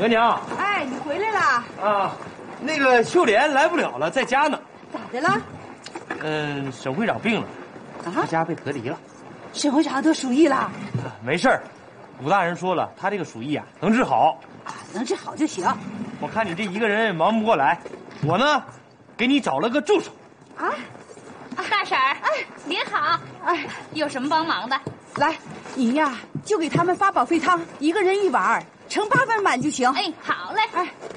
额娘。 哎，你回来了啊，那个秀莲来不了了，在家呢。 咋的了？ 沈会长病了，在家被隔离了。 沈会长得鼠疫了？ 没事儿，武大人说了，他这个鼠疫啊能治好。 能治好就行。 我看你这一个人忙不过来，我呢，给你找了个助手。 大婶儿，您好，有什么帮忙的？ 来，你呀就给他们发保肺汤，一个人1碗，盛8份满就行。 哎，好嘞。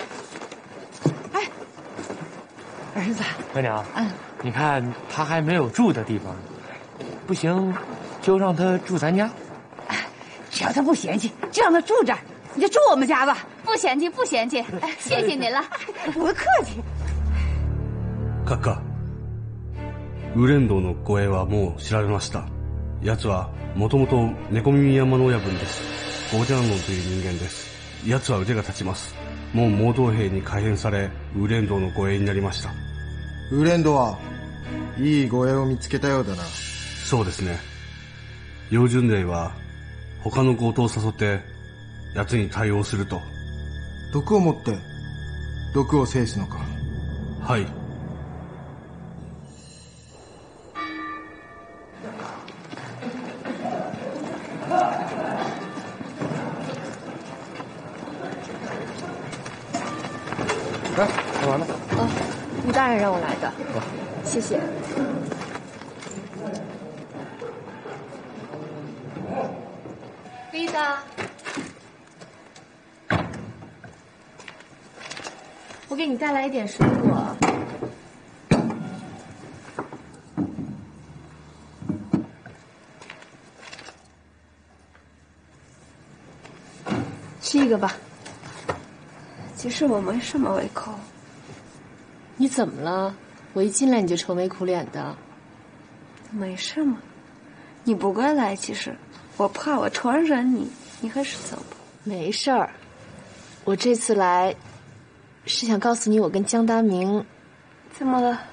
儿子， 额娘，你看他还没有住的地方，不行，就让他住咱家。 只要他不嫌弃，就让他住这儿，你就住我们家吧。 不嫌弃，不嫌弃，谢谢您了。 不客气。 閣下、ウレンドの護衛はもう調べました。奴はもともと猫耳山の親分です。ゴージャンノンという人間です。奴は腕が立ちます。もう盲導兵に改変され、ウレンドの護衛になりました。 ウレンドはいい護衛を見つけたようだな。 そうですね。楊順麗は他の強盗を誘って奴に対応すると。 毒を持って毒を制すのか。 はい。 来，干嘛呢？ 武大人让我来的。谢谢。丽达，我给你带来一点水果。吃一个吧。 其实我没什么胃口。 你怎么了？我一进来你就愁眉苦脸的。 没什么，你不该来。其实我怕我传染你，你还是走吧。 没事儿，我这次来是想告诉你，我跟江达明怎么了？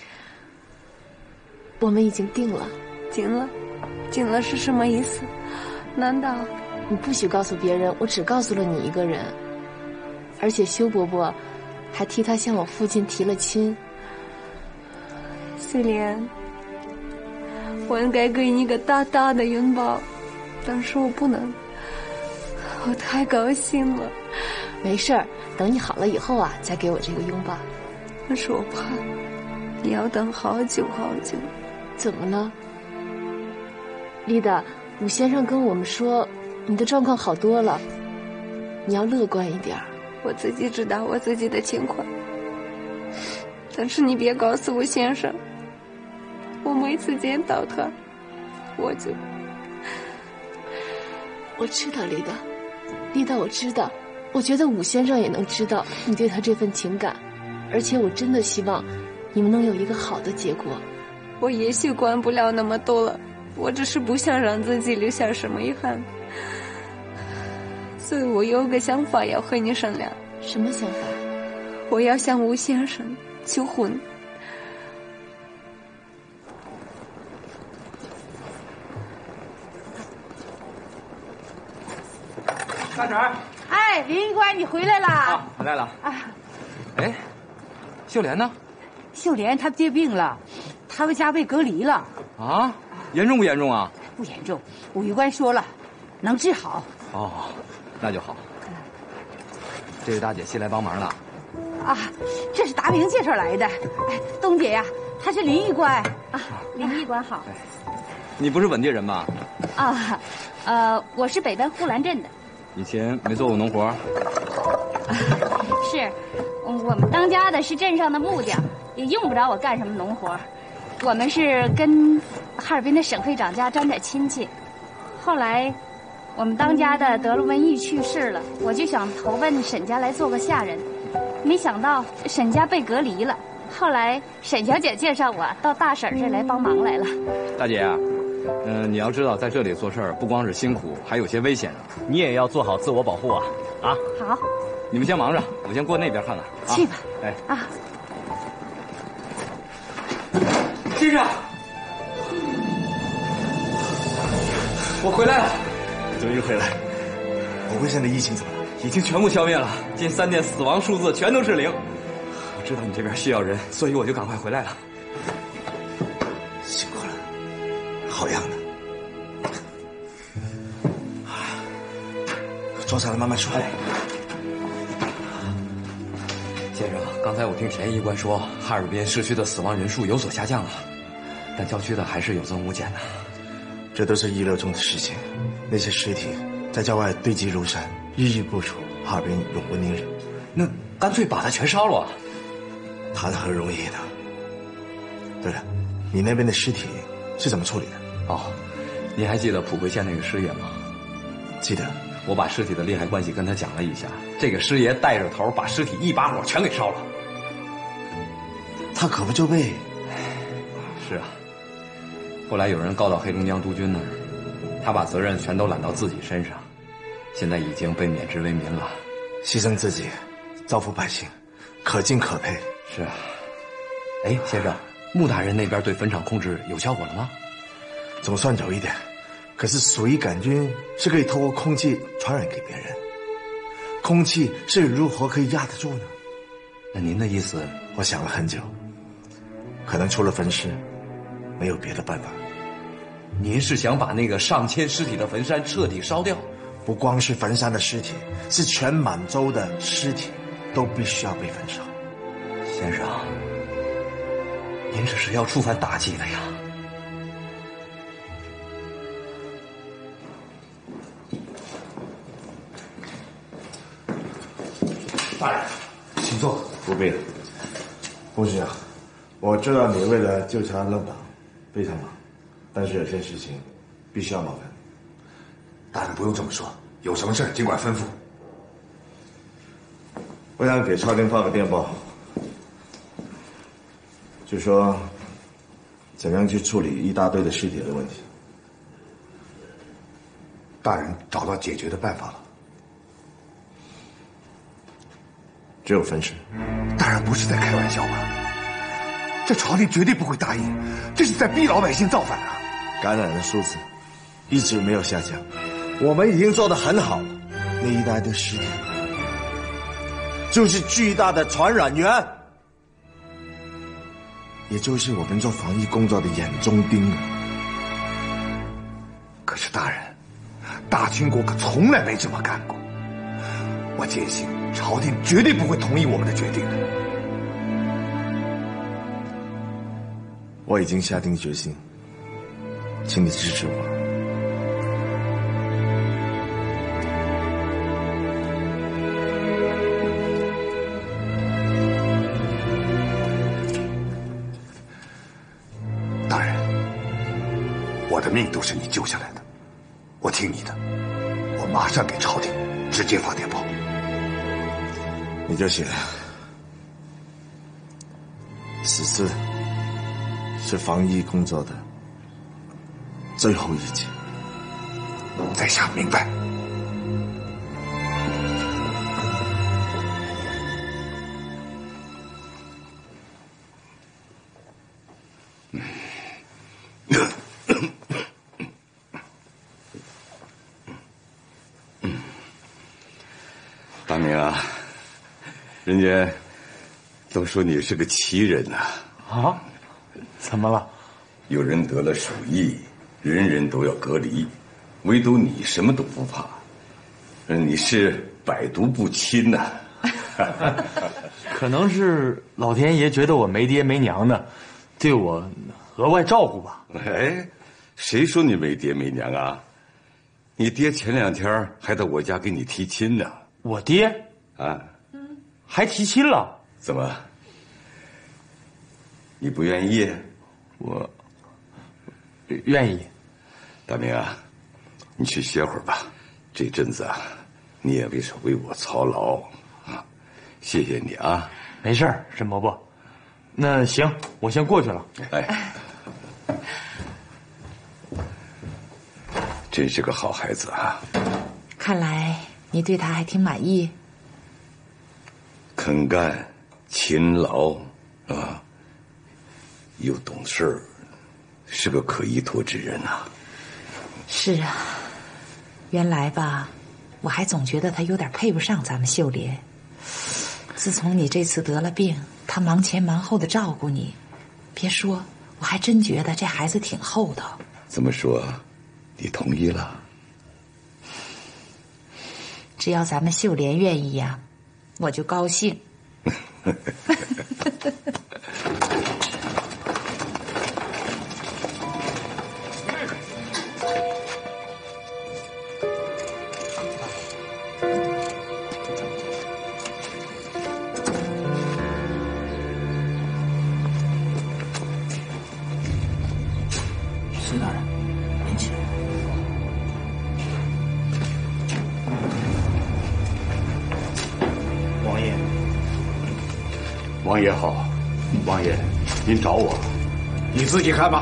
我们已经定了。 定了是什么意思？难道你不许告诉别人？我只告诉了你一个人。而且修伯伯还替他向我父亲提了亲。 翠莲，我应该给你一个大大的拥抱，但是我不能，我太高兴了。 没事儿，等你好了以后啊，再给我这个拥抱。 但是我怕你要等好久好久。 怎么了？丽达，武先生跟我们说你的状况好多了，你要乐观一点。 我自己知道我自己的情况，但是你别告诉我先生。我每次见到他，我知道丽达，我知道。我觉得武先生也能知道你对他这份情感，而且我真的希望你们能有一个好的结果。 我也许管不了那么多了，我只是不想让自己留下什么遗憾。所以我有个想法要和你商量。 什么想法？ 我要向吴先生求婚。 大婶儿， 哎，林医官，你回来了？ 回来了。哎，秀莲呢？ 秀莲她接病了，他们家被隔离了。 啊，严重不严重啊？ 不严重，武医官说了，能治好。 哦，那就好。这位大姐新来帮忙了。 这是达明介绍来的。哎，东姐呀，她是林医官。 林医官好。 你不是本地人吧？ 我是北边呼兰镇的。 以前没做过农活？ 是，我们当家的是镇上的木匠，也用不着我干什么农活。我们是跟哈尔滨的沈会长家沾点亲戚，后来我们当家的得了瘟疫去世了，我就想投奔沈家来做个下人，没想到沈家被隔离了。后来沈小姐介绍我到大婶这来帮忙来了。 大姐啊，你要知道，在这里做事儿不光是辛苦，还有些危险啊。 你也要做好自我保护啊！ 好， 你们先忙着，我先过那边看看。 去吧。 先生，我回来了。 终于回来。我问现在疫情怎么了？ 已经全部消灭了，近3天死亡数字全都是0。我知道你这边需要人，所以我就赶快回来了。 辛苦了，好样的！坐下来，慢慢说。 先生，刚才我听田医官说，哈尔滨市区的死亡人数有所下降了，但郊区的还是有增无减的。 这都是意料中的事情。那些尸体在郊外堆积如山，日日不除，哈尔滨永不宁忍。 那干脆把它全烧了啊！ 谈何容易的。对了，你那边的尸体是怎么处理的？ 哦，您还记得普贵县那个师爷吗？ 记得。 我把尸体的利害关系跟他讲了一下，这个师爷带着头把尸体一把火全给烧了。 他可不就被…… 是啊，后来有人告到黑龙江督军那儿，他把责任全都揽到自己身上，现在已经被免职为民了。 牺牲自己，造福百姓，可敬可佩。 是啊。哎，先生，穆大人那边对坟场控制有效果了吗？ 总算有一点。可是鼠疫杆菌是可以透过空气传染给别人，空气是如何可以压得住呢？ 那您的意思？ 我想了很久，可能除了焚尸，没有别的办法。 您是想把那个上千尸体的坟山彻底烧掉？ 不光是坟山的尸体，是全满洲的尸体都必须要被焚烧。 先生，您这是要触犯大忌的呀！ 大人，请坐。不必了。胡局长，我知道你为了救查漏党非常忙，但是有些事情必须要麻烦你。 大人不用这么说，有什么事尽管吩咐。 我想给朝廷发个电报，就说怎样去处理一大堆的尸体的问题。 大人找到解决的办法了。 只有分尸。 大人不是在开玩笑吧？这朝廷绝对不会答应，这是在逼老百姓造反啊！ 感染的数字一直没有下降，我们已经做得很好了。那一代的尸体就是巨大的传染源，也就是我们做防疫工作的眼中钉了。 可是大人，大清国可从来没这么干过。我坚信朝廷绝对不会同意我们的决定的。 我已经下定决心，请你支持我。 大人，我的命都是你救下来的，我听你的，我马上给朝廷直接发电报。 你就写，此次是防疫工作的最后一击。 在下明白。 大明啊，人家都说你是个奇人呐。 啊？怎么了？ 有人得了鼠疫，人人都要隔离，唯独你什么都不怕。你是百毒不侵呐。 可能是老天爷觉得我没爹没娘的，对我额外照顾吧。 哎，谁说你没爹没娘啊？你爹前2天还到我家给你提亲呢。 我爹啊， 还提亲了？ 怎么？你不愿意？ 我愿意。 大明啊，你去歇会儿吧。这阵子啊，你也别为我操劳啊，谢谢你啊。 没事儿，沈伯伯。那行，我先过去了。 哎，真是个好孩子啊。 看来你对他还挺满意。 肯干、勤劳啊，又懂事儿，是个可依托之人呐。 是啊，原来吧， 我还总觉得他有点配不上咱们秀莲。自从你这次得了病，他忙前忙后的照顾你，别说，我还真觉得这孩子挺厚道。 这么说，你同意了？ 只要咱们秀莲愿意呀，我就高兴。 司大人，您请。 王爷， 王爷好，王爷，您找我？ 你自己看吧。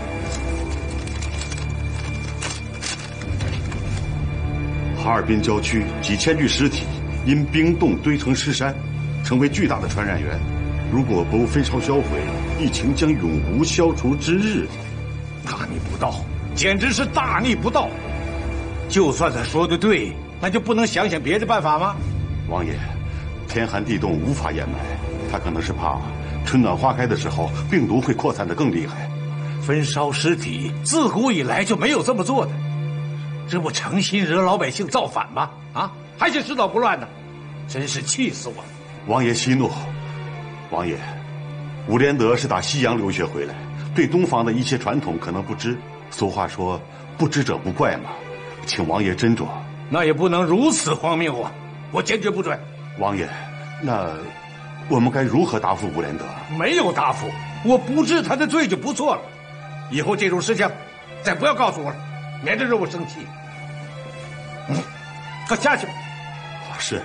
哈尔滨郊区几千具尸体因冰冻堆成尸山，成为巨大的传染源。如果不焚烧销毁，疫情将永无消除之日。 大逆不道，简直是大逆不道！就算他说的对，那就不能想想别的办法吗？ 王爷，天寒地冻无法掩埋，他可能是怕春暖花开的时候病毒会扩散得更厉害。 焚烧尸体自古以来就没有这么做的，这不诚心惹老百姓造反吗？啊，还是知道不乱呢，真是气死我了！ 王爷息怒，王爷，伍连德是打西洋留学回来，对东方的一些传统可能不知。俗话说不知者不怪嘛，请王爷斟酌。 那也不能如此荒谬啊，我坚决不准。 王爷，那我们该如何答复伍连德？ 没有答复，我不治他的罪就不错了。以后这种事情再不要告诉我了，免得惹我生气。快下去吧。 是。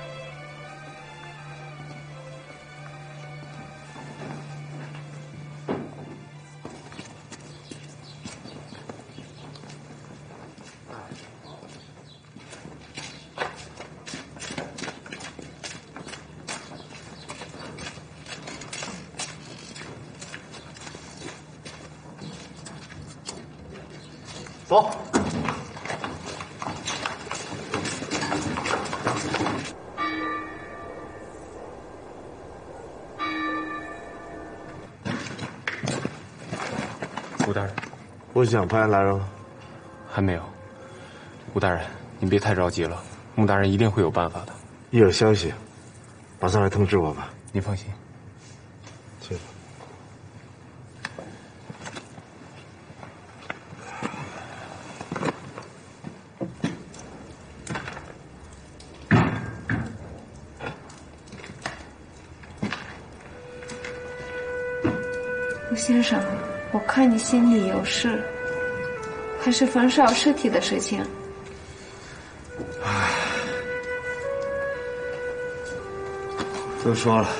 走。 吴大人，部长派人来了吗？ 还没有。吴大人，您别太着急了，穆大人一定会有办法的。 一有消息，马上来通知我吧。 您放心。 去吧。 吴先生，我看你心里有事，还是焚烧尸体的事情。 都说了，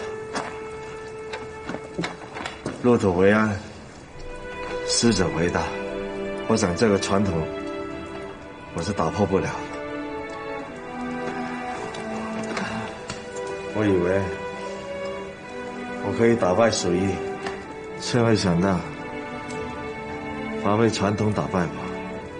入土为安，死者为大。我想这个传统，我是打破不了的。我以为我可以打败鼠疫，却没想到反被传统打败我。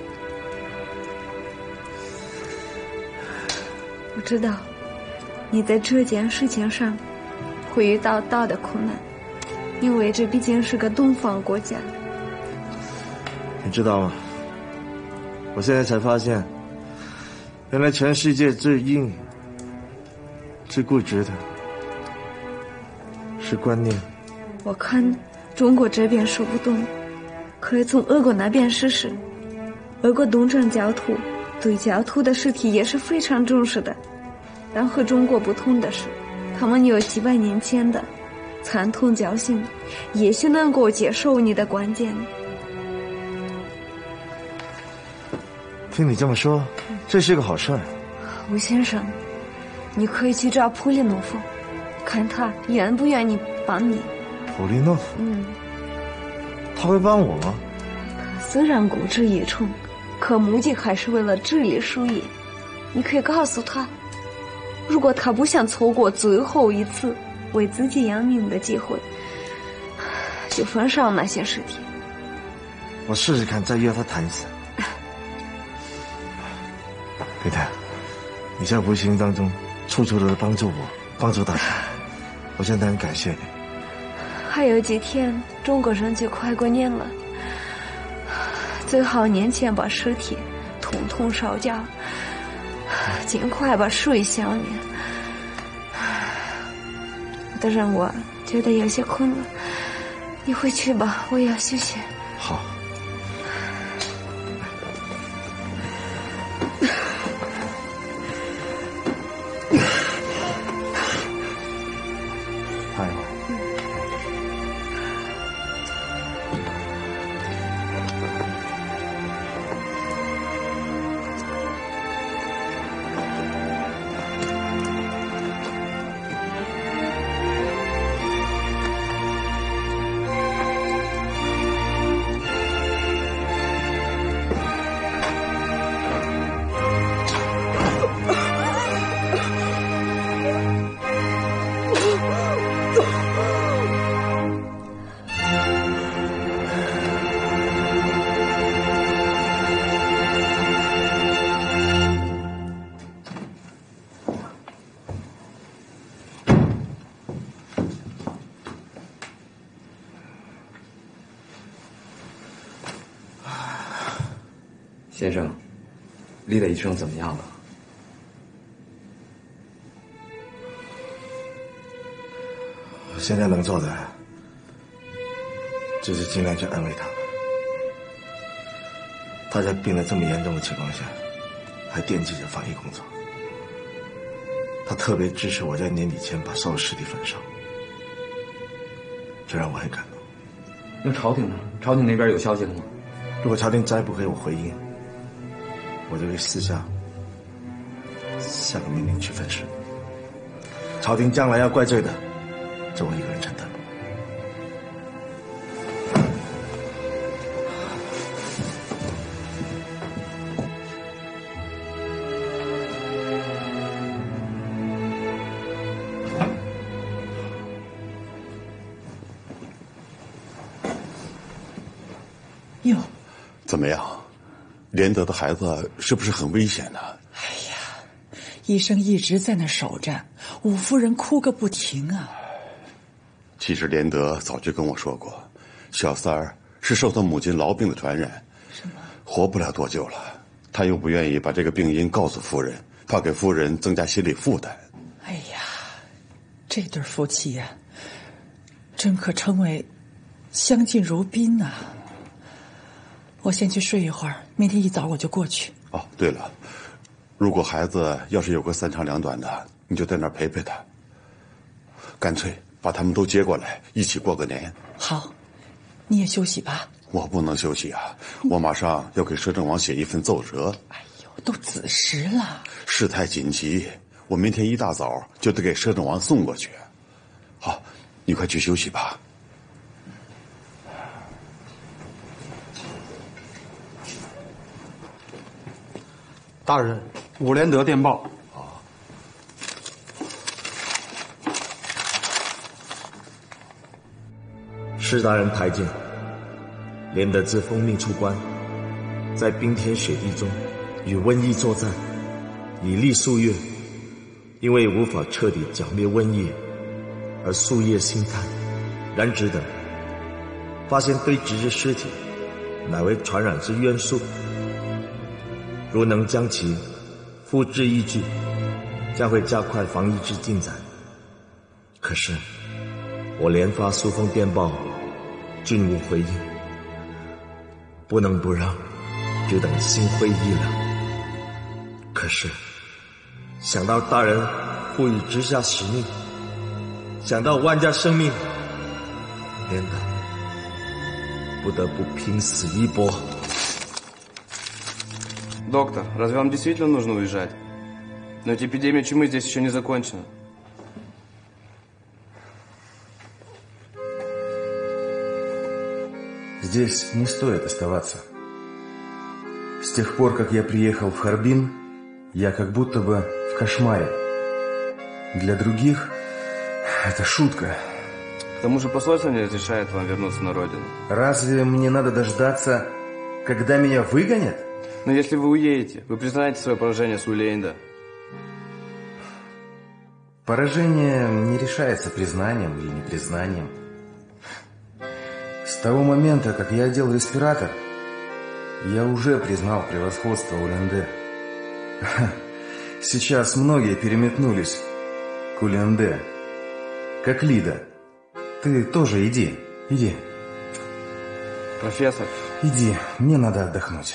我知道你在这件事情上会遇到大的困难，因为这毕竟是个东方国家。 你知道吗？我现在才发现，原来全世界最硬、最固执的是观念。 我看中国这边说不动，可以从俄国那边试试。俄国东正教徒对教徒的尸体也是非常重视的，但和中国不同的是，他们有几百年前的传统教训，也许能够接受你的观点。 听你这么说，这是个好事。 吴先生，你可以去找普利诺夫，看他愿不愿意帮你。 普利诺夫？他会帮我吗？ 虽然固执愚蠢，可目的还是为了治理鼠疫。你可以告诉他，如果他不想错过最后一次为自己养命的机会，就焚烧那些尸体。 我试试看，再约他谈一次。贝太， 你在无形当中处处的帮助我，帮助大家，我真的很感谢你。 还有几天中国人就快过年了，最好年前把尸体统统烧掉，尽快把水消灭。我的任务觉得有些困了，你回去吧，我要休息。 好。 先生，李磊医生怎么样了？ 现在能做的，就是尽量去安慰他。他在病得这么严重的情况下，还惦记着防疫工作。他特别支持我在年底前把所有尸体焚烧，这让我很感动。 那朝廷呢？朝廷那边有消息了吗？ 如果朝廷再不给我回应，我就会私下下个命令去分尸。朝廷将来要怪罪的，就我一个人承担。 哟，怎么样？连德的孩子是不是很危险呢？ 哎呀，医生一直在那守着，武夫人哭个不停啊。 其实连德早就跟我说过，小三儿是受他母亲痨病的传染， 什么？ 活不了多久了。他又不愿意把这个病因告诉夫人，怕给夫人增加心理负担。 哎呀，这对夫妻呀，真可称为相敬如宾呐。我先去睡一会儿，明天一早我就过去。 哦，对了，如果孩子要是有个三长两短的，你就在那儿陪陪他，干脆把他们都接过来，一起过个年。 好，你也休息吧。 我不能休息啊，我马上要给摄政王写一份奏折。 哎呦，都子时了， 事态紧急，我明天一大早就得给摄政王送过去。好，你快去休息吧。 大人，伍连德电报。 施大人台见。连德自奉命出关，在冰天雪地中与瘟疫作战，已历数月，因为无法彻底剿灭瘟疫，而夙夜兴叹。然只等发现堆积之尸体乃为传染之元素，如能将其付之一炬，将会加快防疫之进展。可是我连发数封电报，均无回应，不能不让，就等心灰意冷。可是想到大人赋予之下使命，想到万家生命，连德不得不拼死一搏。 Доктор, разве вам действительно нужно уезжать? Но ведь эпидемия чумы здесь еще не закончена. Здесь не стоит оставаться. С тех пор, как я приехал в Харбин, я как будто бы в кошмаре. Для других это шутка. К тому же посольство не разрешает вам вернуться на родину. Разве мне надо дождаться, когда меня выгонят? Но если вы уедете, вы признаете свое поражение с Улейнда. Поражение не решается признанием или непризнанием. С того момента, как я одел респиратор, я уже признал превосходство Улянде. Сейчас многие переметнулись к Улянде. Как Лида. Ты тоже иди, иди. Профессор. Иди, мне надо отдохнуть.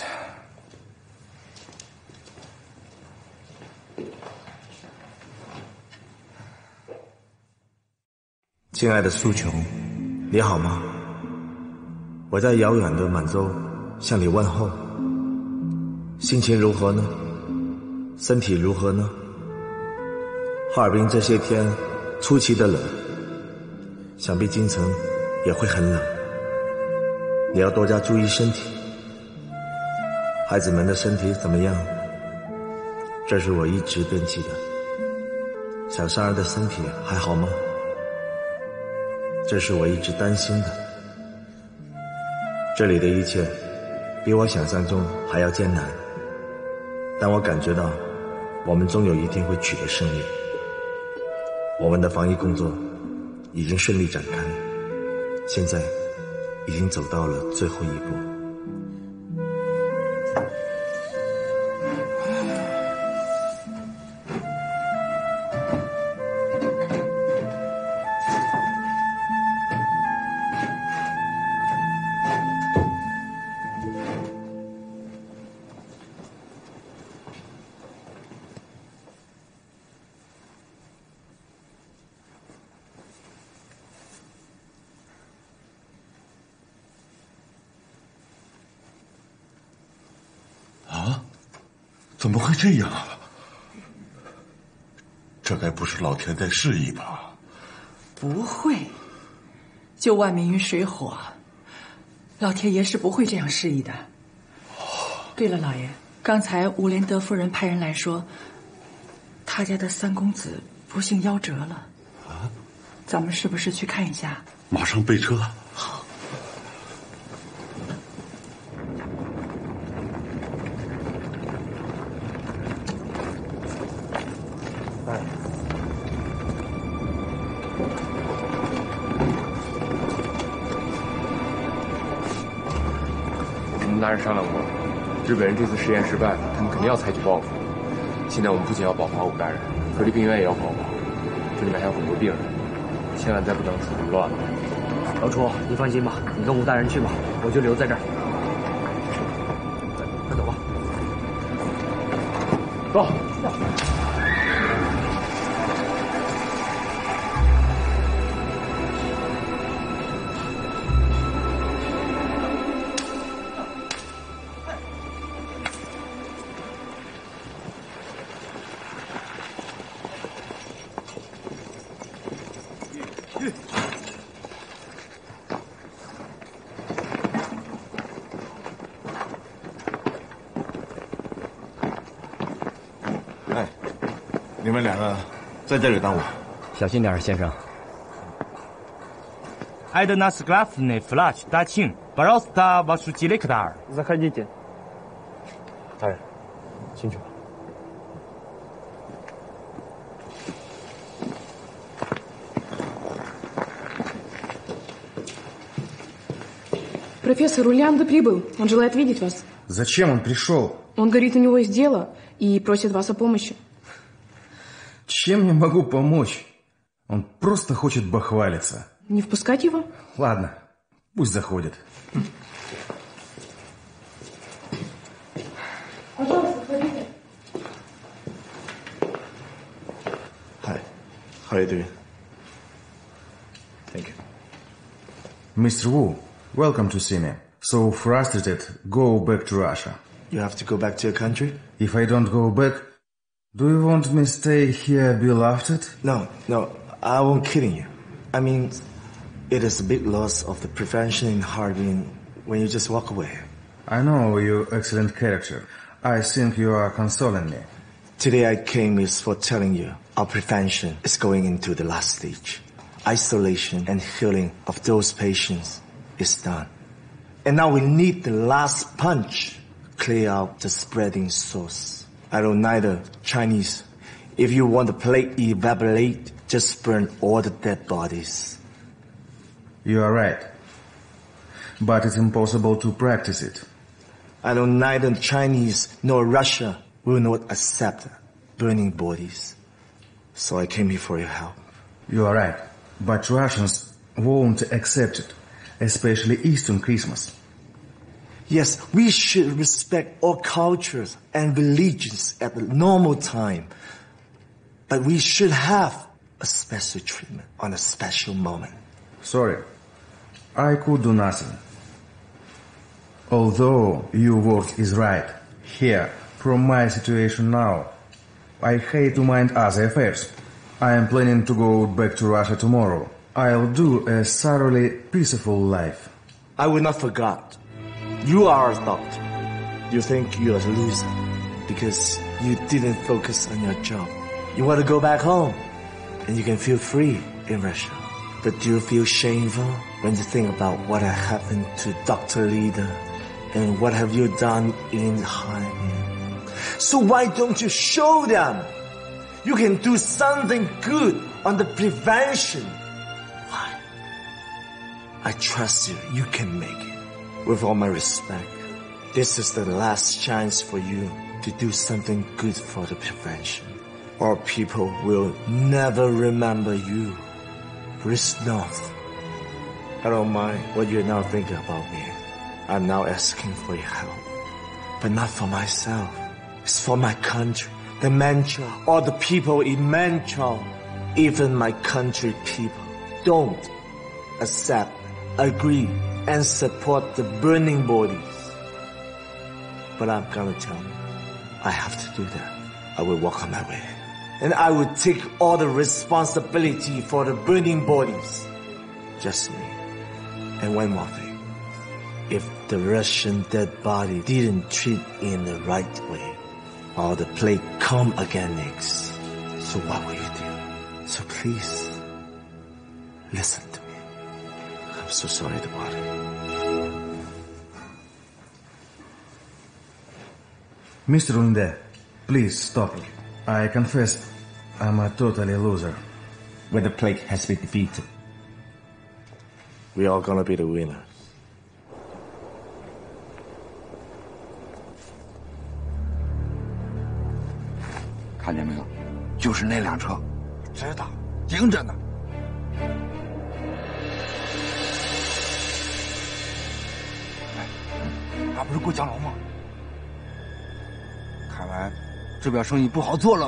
亲爱的苏琼，你好吗？我在遥远的满洲向你问候，心情如何呢？身体如何呢？哈尔滨这些天出奇的冷，想必京城也会很冷，你要多加注意身体。孩子们的身体怎么样？这是我一直惦记的。小珊儿的身体还好吗？这是我一直担心的。这里的一切比我想象中还要艰难，但我感觉到我们终有一天会取得胜利。我们的防疫工作已经顺利展开，现在已经走到了最后一步。 怎么会这样啊？这该不是老天在示意吧？ 不会，就万民于水火，老天爷是不会这样示意的。对了，老爷，刚才伍连德夫人派人来说，他家的三公子不幸夭折了。啊？咱们是不是去看一下？ 马上备车。 好。 大人商量过了，日本人这次实验失败了，他们肯定要采取报复。现在我们不仅要保护好武大人，隔离病院也要保护好，这里面还有很多病人，千万再不能处理乱了。 老楚，你放心吧，你跟武大人去吧，我就留在这儿。快走吧。走。 你们两个在这里等我， 小心点，先生。 Айда нас главный врач Дачин, пожалуйста, вашу директор. Заходите. 大人，进去吧。 Профессор Ульянда прибыл. Он желает видеть вас. Зачем он пришел? Он говорит, у него есть дело и просит вас о помощи. Чем я могу помочь? Он просто хочет бахвалиться. Не впускать его? Ладно, пусть заходит. Пожалуйста, входите. Hi, how are you doing? Thank you. Mr. Wu, welcome to see me. So frustrated, go back to Russia. You have to go back to your country? If I don't go back, do you want me to stay here, be laughed at? No, I won't kidding you. I mean, it is a big loss of the prevention in Harbin when you just walk away. I know your excellent character. I think you are consoling me. Today I came is for telling you our prevention is going into the last stage. Isolation and healing of those patients is done. And now we need the last punch, clear out the spreading source. I know neither Chinese, If you want the plate evaporate, just burn all the dead bodies. You are right. But it's impossible to practice it. I know neither the Chinese nor Russia will not accept burning bodies. So I came here for your help. You are right. But Russians won't accept it, especially Eastern Christmas. Yes, we should respect all cultures and religions at the normal time. But we should have a special treatment on a special moment. Sorry, I could do nothing. Although your word is right, here, from my situation now, I hate to mind other affairs. I am planning to go back to Russia tomorrow. I'll do a thoroughly peaceful life. I will not forget. You are a doctor. You think you're a loser because you didn't focus on your job. You want to go back home and you can feel free in Russia. But do you feel shameful when you think about what happened to Dr. Leader and what have you done in Harbin? So why don't you show them you can do something good on the prevention? Why? I trust you. You can make it. With all my respect, this is the last chance for you to do something good for the prevention. Or people will never remember you. Risk North. I don't mind what you're now thinking about me. I'm now asking for your help. But not for myself. It's for my country, the Manchu, all the people in Manchu. Even my country people don't accept, agree, and support the burning bodies. But I'm gonna tell you, I have to do that. I will walk on my way. And I will take all the responsibility for the burning bodies. Just me. And one more thing. If the Russian dead body didn't treat in the right way, all the plague come again next. So what will you do? So please, listen to me. I'm so sorry about it. Mr. Unde, please stop. I confess, I'm a totally loser. When the plague has been defeated, we are gonna be the winners. 看见没有？就是那辆车，知道，盯着呢。哎，那不是过江龙吗？看来这边生意不好做喽。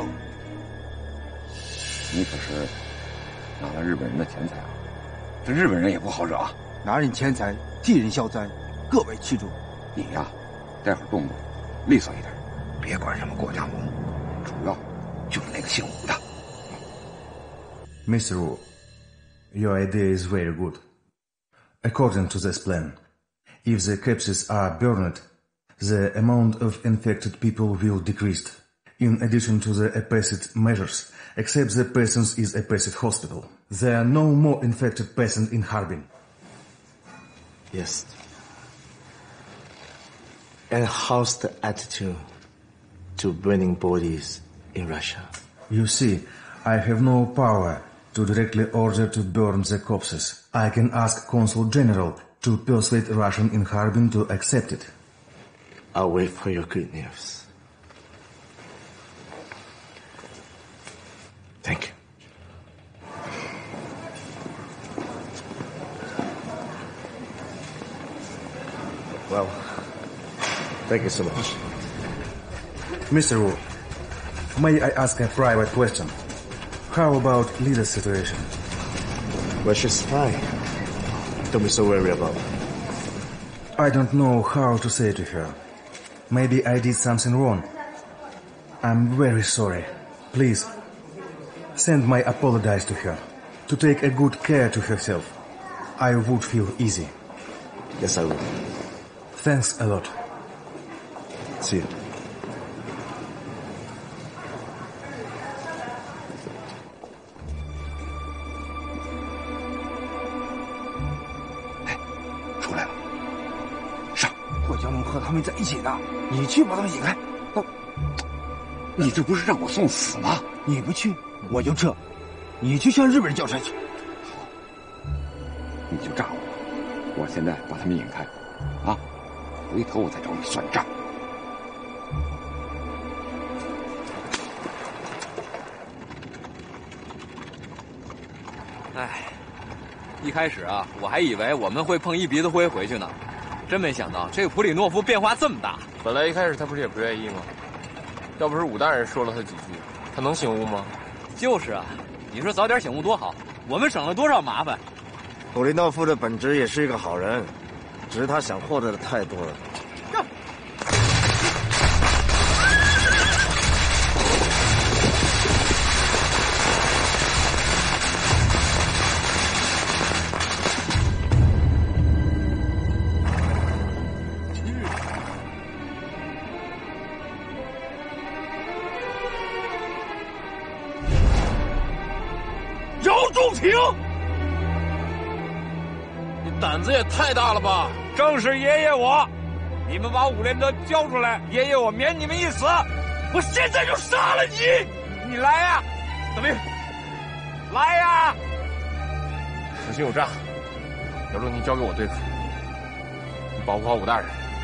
你可是拿了日本人的钱财啊！这日本人也不好惹啊。 拿人钱财，替人消灾，各为其主。 你呀，待会儿动作利索一点，别管什么过江龙，主要就是那个姓武的。 Mr. Wu, your idea is very good. According to this plan, if the capsules are burned, the amount of infected people will decrease. In addition to the opposite measures, except the persons is opposite hospital. There are no more infected persons in Harbin. Yes. And how's the attitude to burning bodies in Russia? You see, I have no power to directly order to burn the corpses. I can ask Consul General to persuade Russian in Harbin to accept it. I'll wait for your good news. Thank you. Well, thank you so much. Mr. Wu, may I ask a private question? How about Lida's situation? Well, she's fine. Don't be so worried about it. I don't know how to say to her. Maybe I did something wrong. I'm very sorry. Please, send my apologies to her. To take a good care to herself. I would feel easy. Yes, I will. Thanks a lot. See you. Hey, 出来了。上，过江龙和他们在一起呢，你去把他们引开。 你这不是让我送死吗？你不去，我就撤。你去向日本人交差去。 好，你就炸我，我现在把他们引开，啊，回头我再找你算账。 哎，一开始啊，我还以为我们会碰一鼻子灰回去呢，真没想到这个普里诺夫变化这么大。 本来一开始他不是也不愿意吗？要不是武大人说了他几句，他能醒悟吗？ 就是啊，你说早点醒悟多好，我们省了多少麻烦。 普利诺夫的本质也是一个好人，只是他想获得的太多了。 姚仲廷， 你胆子也太大了吧！ 正是爷爷我，你们把伍连德交出来，爷爷我免你们一死。我现在就杀了你！你来呀，大兵，来呀！ 此情有诈，姚仲廷交给我对付，你保护好武大人。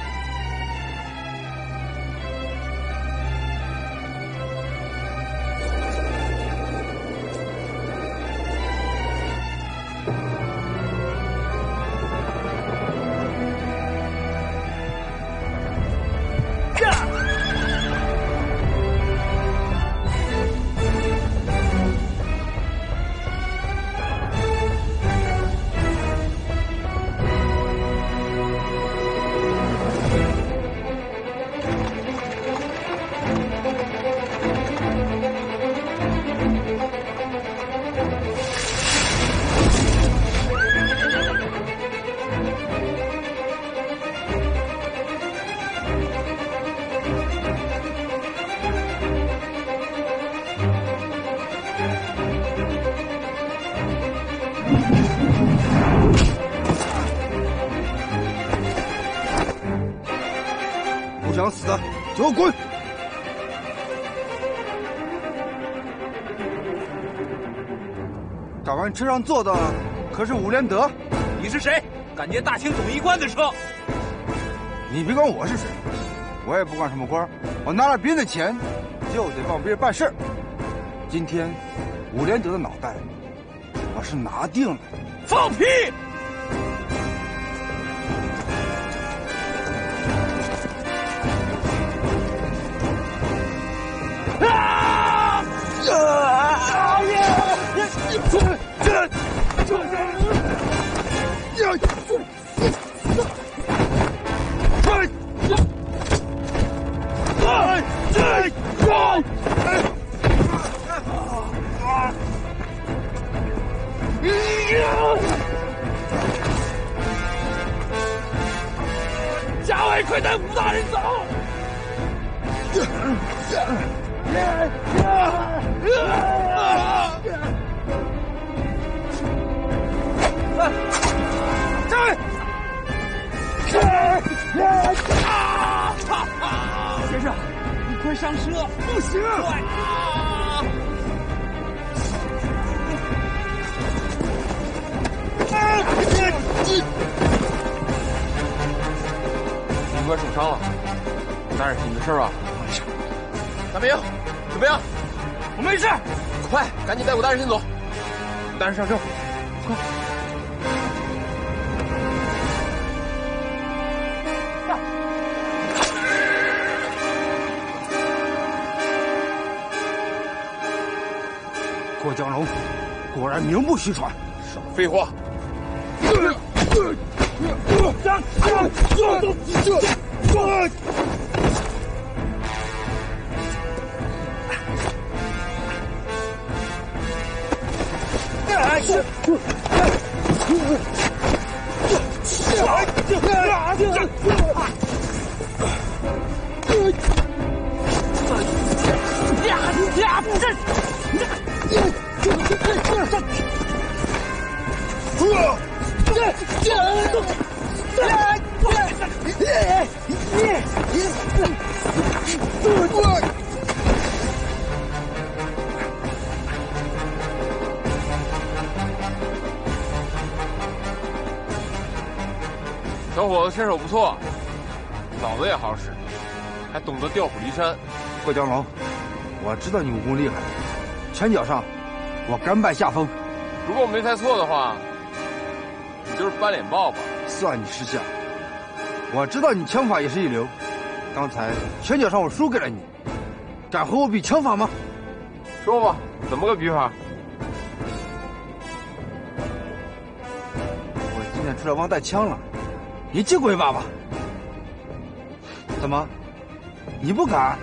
不想死的给我滚！ 长官车上坐的可是伍连德。 你是谁？敢劫大清总医官的车？ 你别管我是谁，我也不管什么官，我拿了别人的钱，就得帮别人办事儿。今天伍连德的脑袋我是拿定了。 放屁！ 贾伟，快带武大人走！先生，你快上车！不行！ 军官受伤了，武大人，你没事吧？ 没事。 大兵，小兵， 我没事。 快，赶紧带武大人先走。武大人上车，快！ 郭江龙果然名不虚传。 少废话！ 小伙子身手不错，脑子也好使，还懂得调虎离山。 贺江龙，我知道你武功厉害，拳脚上我甘拜下风。 如果我没猜错的话，你就是斑脸豹吧？ 算你识相。我知道你枪法也是一流，刚才拳脚上我输给了你，敢和我比枪法吗？ 说吧，怎么个比法？ 我今天出来忘带枪了，你借过一把吧？怎么，你不敢？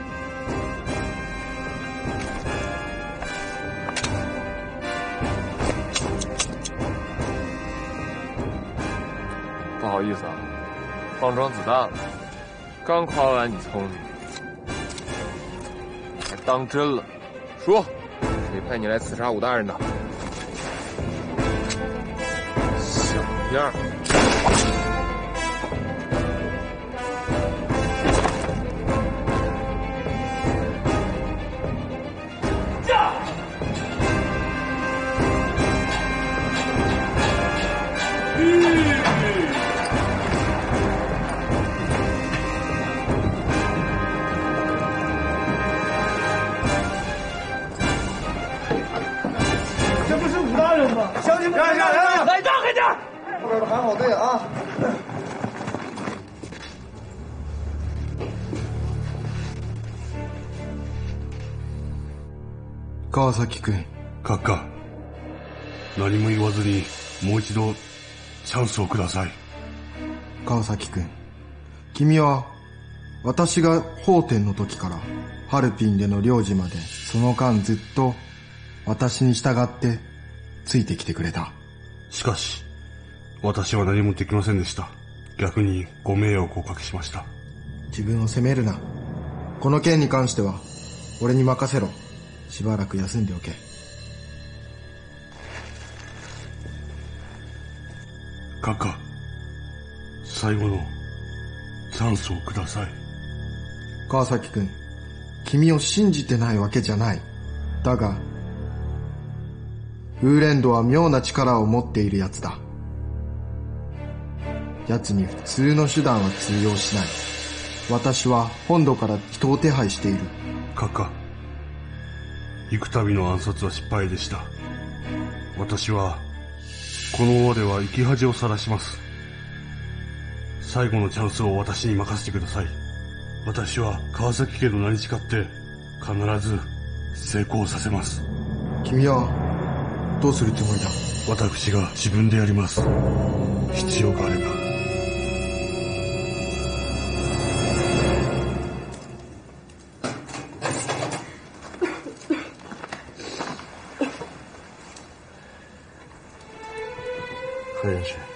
不好意思啊，放装子弹了。刚夸完你聪明，还当真了。说，谁派你来刺杀武大人的？小样儿！ 乡亲们，来，让开点！ 后边的喊好队啊！ 川崎君、閣下、何も言わずにもう一度チャンスをください。 川崎君、君は私が奉天の時からハルピンでの領事までその間ずっと私に従ってついてきてくれた。 しかし、私は何もできませんでした。逆にご迷惑をおかけしました。 自分を責めるな。この件に関しては俺に任せろ。しばらく休んでおけ。 閣下、最後のチャンスをください。 川崎君、君を信じてないわけじゃない。だがウーレンドは妙な力を持っているやつだ。奴に普通の手段は通用しない。私は本土から人を手配している。 閣下、幾度の暗殺は失敗でした。私はこのままでは生き恥をさらします。最後のチャンスを私に任せてください。私は川崎家の名に誓って必ず成功させます。 君はどうするつもりだ？ 私が自分でやります。必要があれば。 喝点水。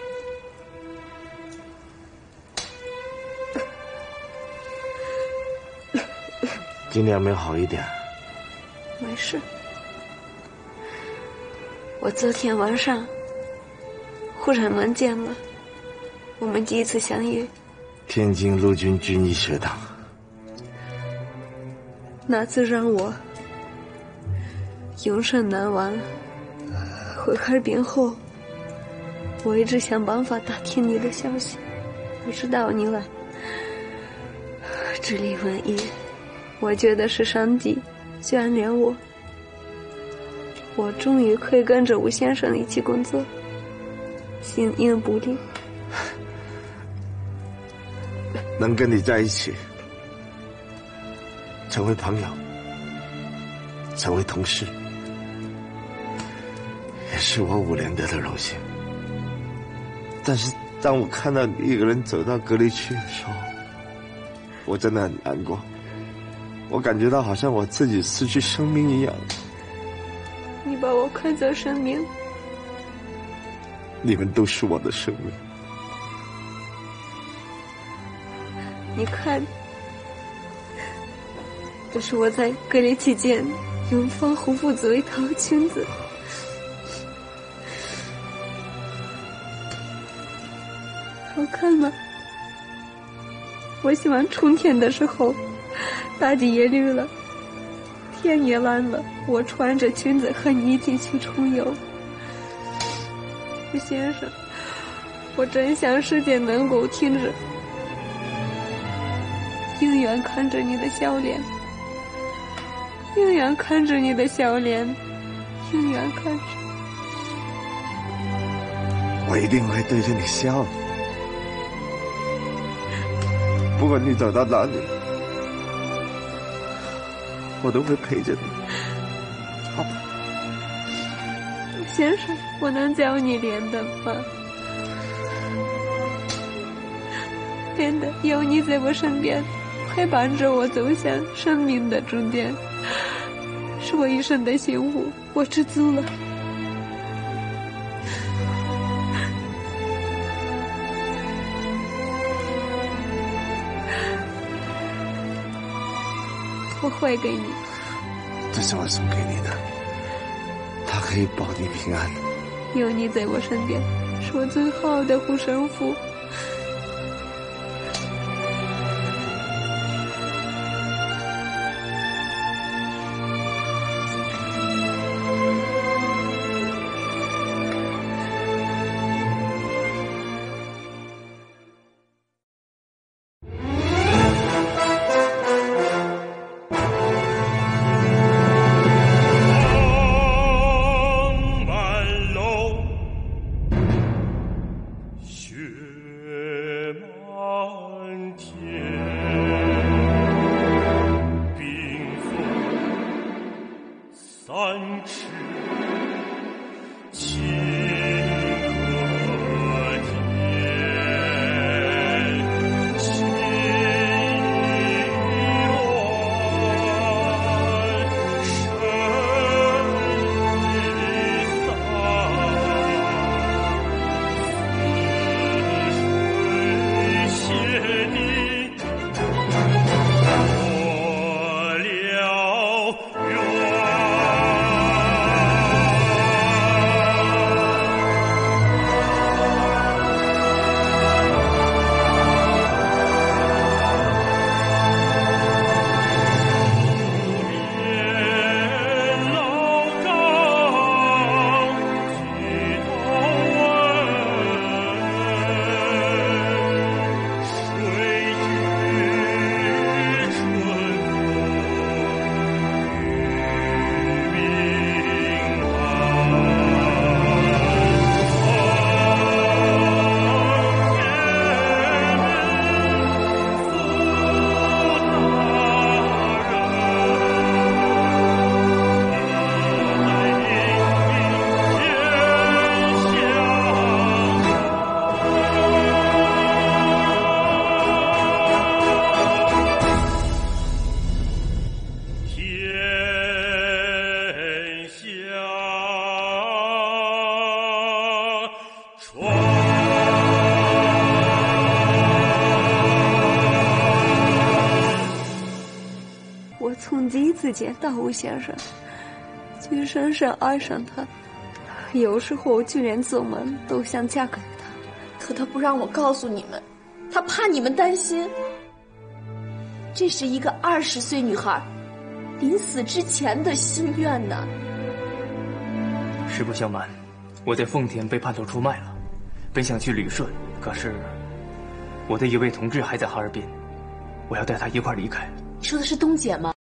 今天有没有好一点？ 没事。我昨天晚上忽然梦见了我们第一次相遇。 天津陆军军医学堂。 那次让我永生难忘。回哈尔滨后，我一直想办法打听你的消息，不知道你来。这里瘟疫，我觉得是上帝眷恋我。我终于可以跟着吴先生一起工作，形影不离。 能跟你在一起，成为朋友，成为同事，也是我伍连德的荣幸。但是当我看到你一个人走到隔离区的时候，我真的很难过。我感觉到好像我自己失去生命一样。 你把我看作生命， 你们都是我的生命。 你看，这是我在隔离期间用防护服做一套裙子，好看吗？我希望春天的时候，大地也绿了，天也蓝了，我穿着裙子和你一起去重游。吴先生， 我真想时间能够停止，永远看着你的笑脸，永远看着你的笑脸，永远看着。 我一定会对着你笑的，不管你走到哪里，我都会陪着你。好吧， 先生，我能叫你连的吗？连的，有你在我身边，陪伴着我走向生命的终点，是我一生的幸福，我知足了。我会给你， 这是我送给你的，它可以保你平安。 有你在我身边，是我最好的护身符。从第一次见到吴先生，就深深爱上他，有时候就连做梦都想嫁给他。 可他不让我告诉你们，他怕你们担心。这是一个20岁女孩临死之前的心愿呢。 实不相瞒，我在奉田被叛徒出卖了，本想去旅顺，可是我的一位同志还在哈尔滨，我要带他一块离开。 你说的是东姐吗？